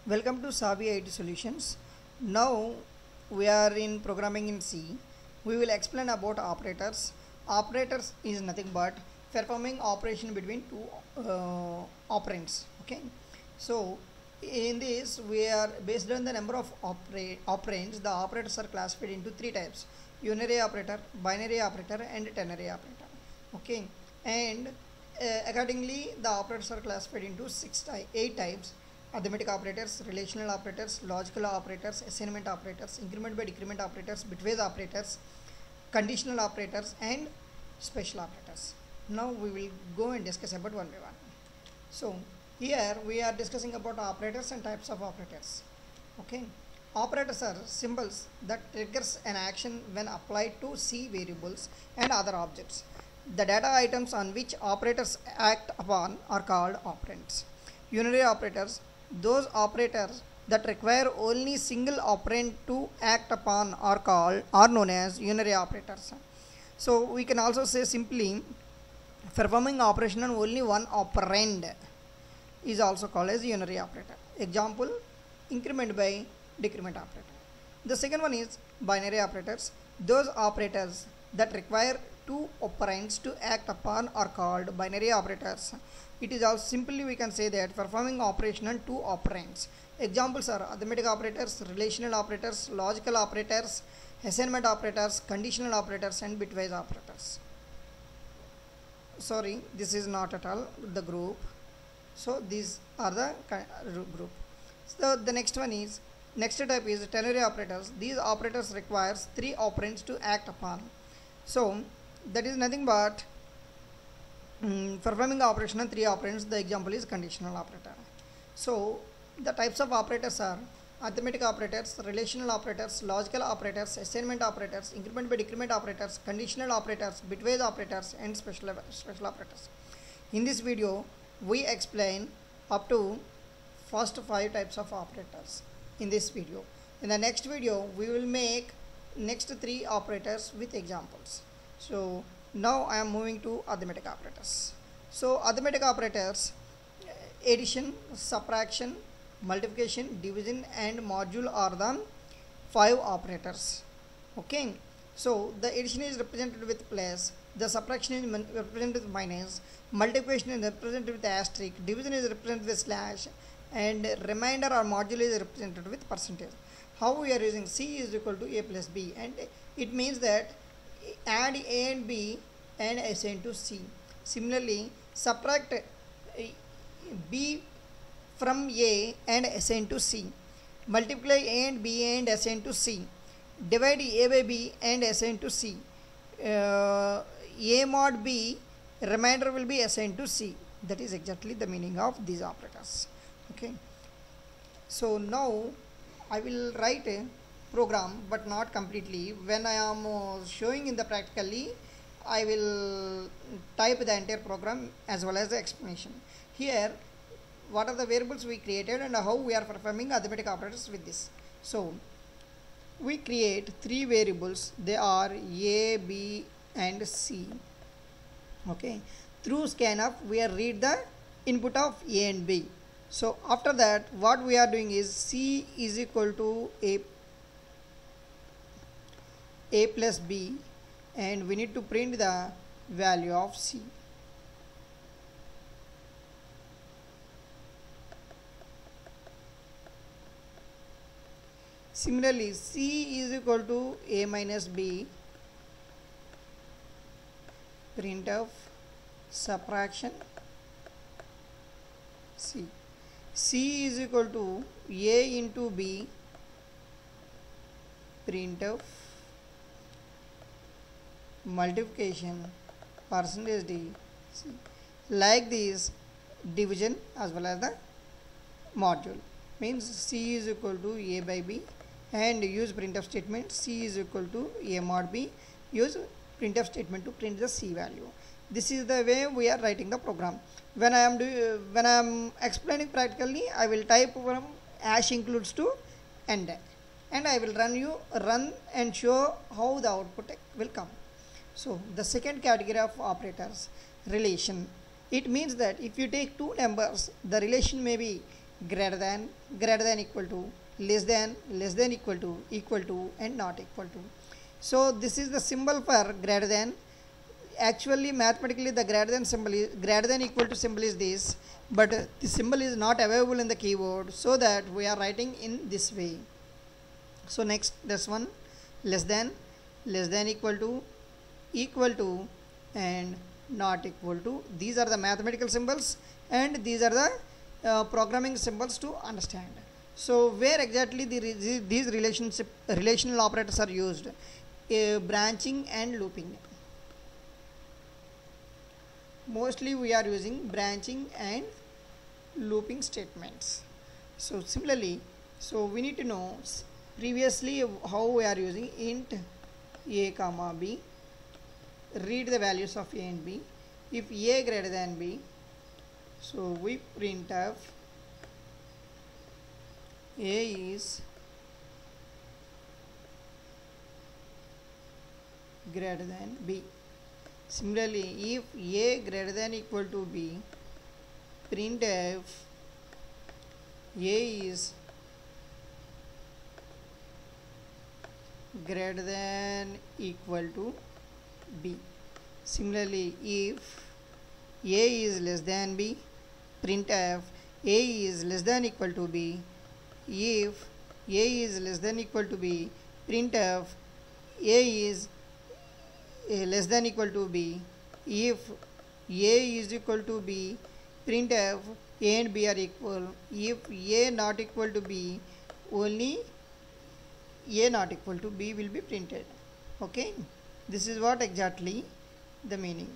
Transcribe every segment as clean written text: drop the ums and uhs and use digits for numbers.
Welcome to Savvy IT Solutions. Now we are in programming in C. We will explain about operators. Operators is nothing but performing operation between two operands. Okay. So in this we are based on the number of operands. The operators are classified into three types: unary operator, binary operator, and ternary operator. Okay. And accordingly, the operators are classified into eight types: arithmetic operators, relational operators, logical operators, assignment operators, increment by decrement operators, bitwise operators, conditional operators, and special operators. Now we will go and discuss about one by one. So here we are discussing about operators and types of operators. Okay. Operators are symbols that triggers an action when applied to C variables and other objects. The data items on which operators act upon are called operands. Unary operators, those operators that require only single operand to act upon are known as unary operators. So we can also say simply performing operation on only one operand is also called as unary operator. Example, increment by decrement operator. The second one is binary operators. Those operators that require two operands to act upon are called binary operators. It is also simply we can say that performing operation on two operands. Examples are arithmetic operators, relational operators, logical operators, assignment operators, conditional operators, and bitwise operators. Sorry, this is not at all the group. So these are the group. So the next type is ternary operators. These operators requires three operands to act upon. So that is nothing but performing operation on three operands. The example is conditional operator. So the types of operators are arithmetic operators, relational operators, logical operators, assignment operators, increment by decrement operators, conditional operators, bitwise operators, and special operators. In this video we explain up to first 5 types of operators in this video. In the next video we will make next 3 operators with examples. So now I am moving to arithmetic operators. So arithmetic operators, addition, subtraction, multiplication, division, and module are the 5 operators. Okay. So the addition is represented with plus, the subtraction is represented with minus, multiplication is represented with asterisk, division is represented with slash, and remainder or module is represented with percentage. How we are using C is equal to A plus B, and it means that add A and B and assign to C. Similarly, subtract B from A and assign to C. Multiply A and B and assign to C. Divide A by B and assign to C. A mod B, remainder will be assigned to C. That is exactly the meaning of these operators. Okay. So now I will write a program, but not completely. When I am showing in the practically, I will type the entire program as well as the explanation. Here, what are the variables we created and how we are performing arithmetic operators with this. So we create 3 variables. They are A, B, and C. Okay. Through scanf, we are read the input of A and B. So after that, what we are doing is C is equal to A plus B, and we need to print the value of C. Similarly, C is equal to A minus B, printf subtraction C. C is equal to A into B, printf multiplication percentage D C. Like this, division as well as the module means C is equal to A by B, and use printf statement. C is equal to A mod B, use printf statement to print the C value. This is the way we are writing the program. When I am explaining practically, I will type from hash includes to end, and I will run and show how the output will come. So the second category of operators, relation. It means that if you take two numbers, the relation may be greater than equal to, less than equal to and not equal to. So this is the symbol for greater than. Actually mathematically the greater than symbol is greater than equal to symbol is this, but the symbol is not available in the keyboard, so that we are writing in this way. So next, this one, less than equal to and not equal to. These are the mathematical symbols and these are the programming symbols to understand. So where exactly these relational operators are used? Branching and looping. Mostly we are using branching and looping statements. So similarly, so we need to know previously how we are using int a comma b, read the values of a and b. If a greater than b, so we print of a is greater than b. Similarly, if a greater than equal to b, printf a is greater than equal to b. Similarly, if a is less than b, printf a is less than equal to b. If a is less than equal to b, printf a is less than equal to b. If a is equal to b, printf a and b are equal. If a not equal to b, only a not equal to b will be printed. Okay, this is what exactly the meaning.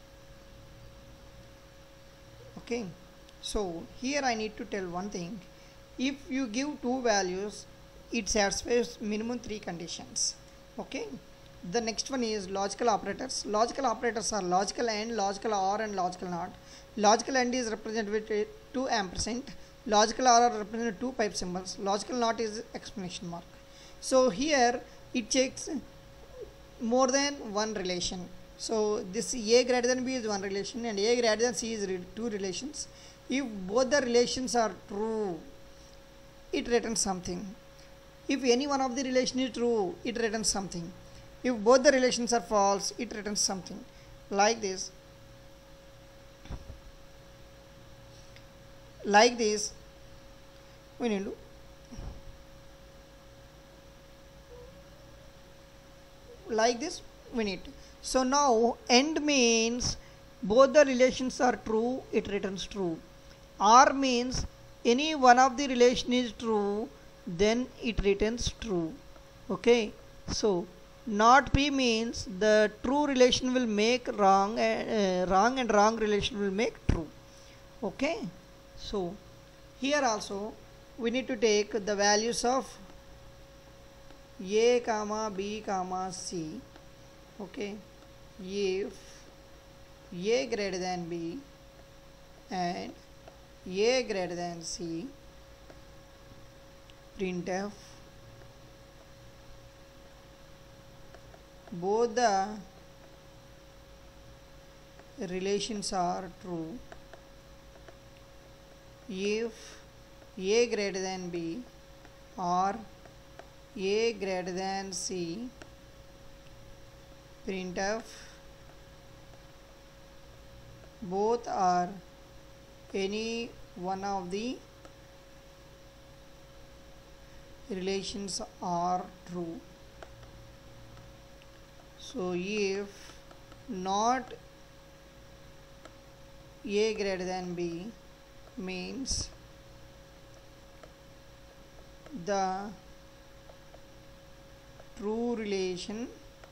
Okay, so here I need to tell one thing. If you give two values, it satisfies minimum three conditions. Okay, the next one is logical operators. Logical operators are logical AND, logical OR and logical NOT. Logical AND is represented with 2 ampersand. Logical OR are represented with 2 pipe symbols. Logical NOT is exclamation mark. So here it checks more than one relation. So this a greater than b is one relation and a greater than c is two relations. If both the relations are true, it returns something. If any one of the relation is true, it returns something. If both the relations are false, it returns something. Like this. Like this, we need to So now AND means both the relations are true, it returns true. OR means any one of the relation is true, then it returns true. Okay, so not P means the true relation will make wrong, wrong and wrong relation will make true. Okay, so here also we need to take the values of a comma b comma c. Okay, if a greater than b and a greater than c, printf both the relations are true. If a greater than b or a greater than c, printf both are any one of the relations are true. So if not a greater than b means the true relation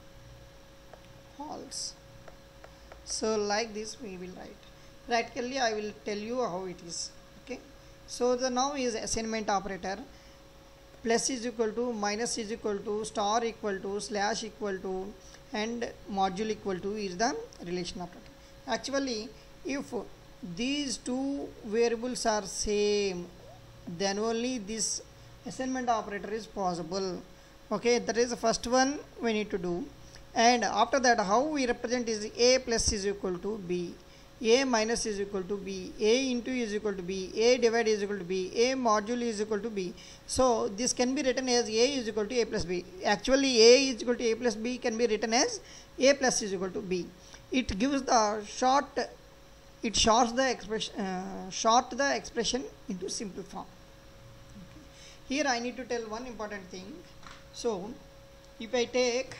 false. So like this we will write. Practically I will tell you how it is. Okay, so the now is assignment operator. Plus is equal to, minus is equal to, star equal to, slash equal to and module equal to is the relation operator. Actually if these two variables are same, then only this assignment operator is possible. Okay, that is the first one we need to do. And after that, how we represent is a plus is equal to b. A minus is equal to B, A into is equal to B, A divided is equal to B, A module is equal to B. So this can be written as A is equal to A plus B. Actually A is equal to A plus B can be written as A plus is equal to B. It gives the shorts the expression into simple form. Okay. Here I need to tell one important thing. So if I take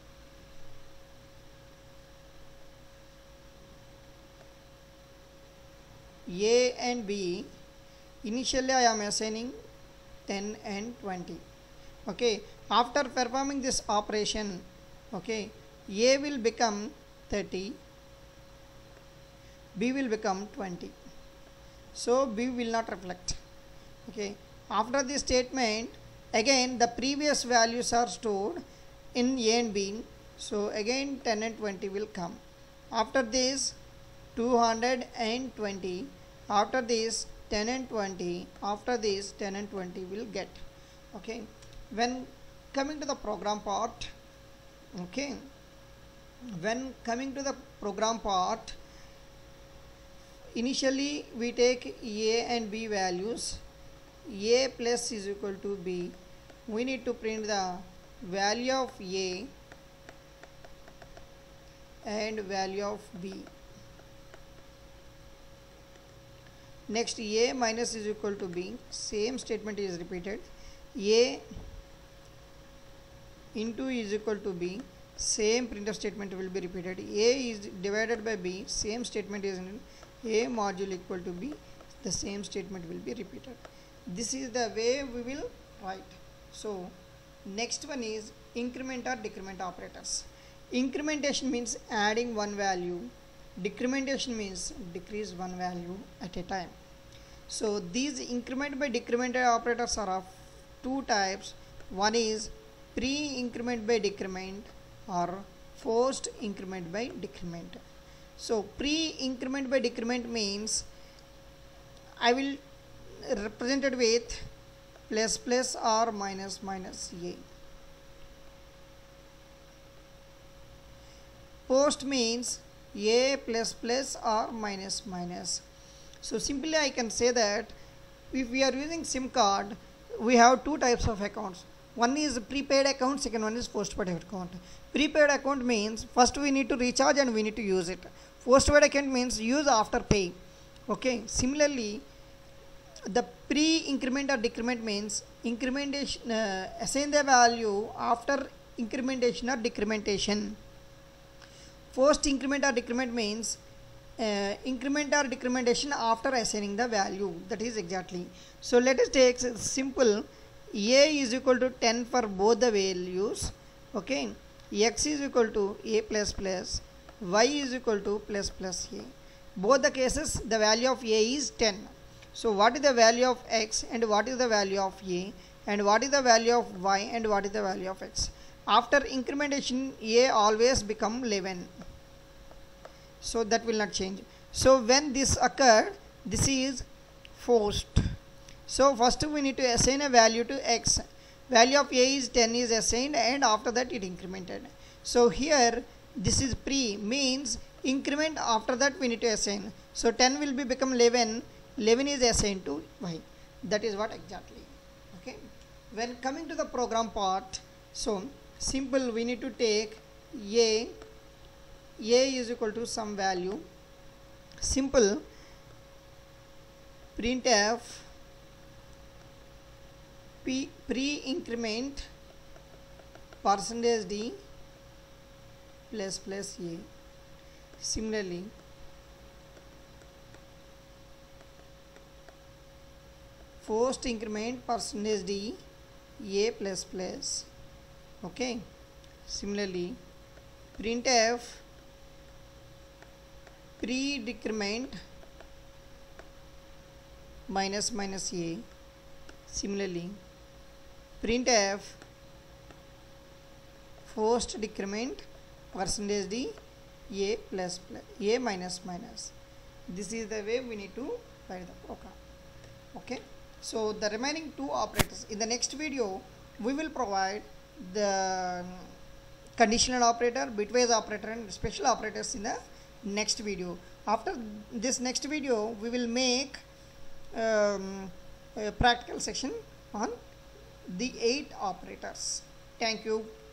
A and B, initially I am assigning 10 and 20. Okay, after performing this operation, okay, A will become 30, B will become 20. So B will not reflect. Okay, after this statement, again the previous values are stored in A and B. So again 10 and 20 will come. After this 220. After this 10 and 20, after this 10 and 20 will get. Okay, when coming to the program part, okay, when coming to the program part, initially we take A and B values. A plus is equal to B. We need to print the value of A and value of B. Next, A minus is equal to B, same statement is repeated. A into is equal to B, same printf statement will be repeated. A is divided by B, same statement is in A module equal to B, the same statement will be repeated. This is the way we will write. So next one is increment or decrement operators. Incrementation means adding one value. Decrementation means decrease one value at a time. So these increment by decrement operators are of two types. One is pre-increment by decrement or forced increment by decrement. So pre-increment by decrement means I will represent it with plus plus or minus minus A. Post means A plus plus or minus minus. So simply I can say that if we are using SIM card, we have two types of accounts. One is prepaid account, second one is postpaid account. Prepaid account means first we need to recharge and we need to use it. Postpaid account means use after pay. Okay. Similarly, the pre-increment or decrement means incrementation, assign the value after incrementation or decrementation. Forced increment or decrement means increment or decrementation after assigning the value. That is exactly. So let us take simple. A is equal to 10 for both the values. Okay. X is equal to A plus plus. Y is equal to plus plus A. Both the cases the value of A is 10. So what is the value of X and what is the value of A and what is the value of Y and what is the value of X? After incrementation A always become 11. So that will not change. So when this occurred, this is forced. So first we need to assign a value to X. Value of A is 10 is assigned and after that it incremented. So here this is pre means increment, after that we need to assign. So 10 will be become 11. 11 is assigned to Y. That is what exactly. Okay. When coming to the program part, so simple we need to take A is equal to some value. Simple printf pre-increment %d plus plus A. Similarly, forced increment %d A plus plus. Okay. Similarly, printf pre-decrement minus minus A. Similarly, printf forced decrement %d A plus plus A minus minus. This is the way we need to write the program. Okay. So the remaining two operators in the next video we will provide the conditional operator, bitwise operator and special operators in the next video. After this next video, we will make a practical section on the 8 operators. Thank you.